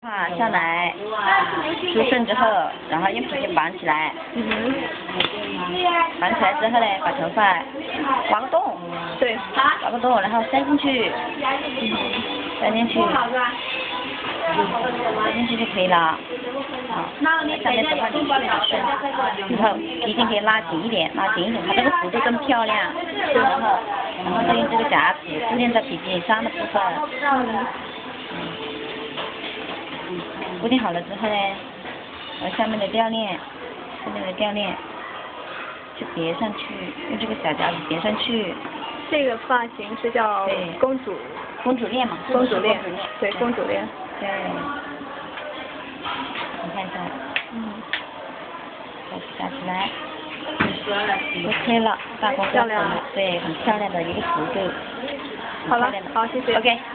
下来，梳顺之后，然后用皮筋绑起来。绑起来之后呢，把头发挖个洞。 对。 挖个洞，然后塞进去。塞进去。塞进去就可以了。好。下面的话你顺着顺，然后皮筋可以拉紧一点，拉紧一点，它这个弧度更漂亮。然后再用这个夹子固定在皮筋上的部分。固定好了之后呢，然后下面的吊链就别上去，用这个小夹子别上去。 这个发型是叫公主链嘛？ 公主链，对，公主链。 对。你看一下。夹起来。OK 了，大功告成了，对，很漂亮的一个弧度。 好了，好，谢谢。 OK。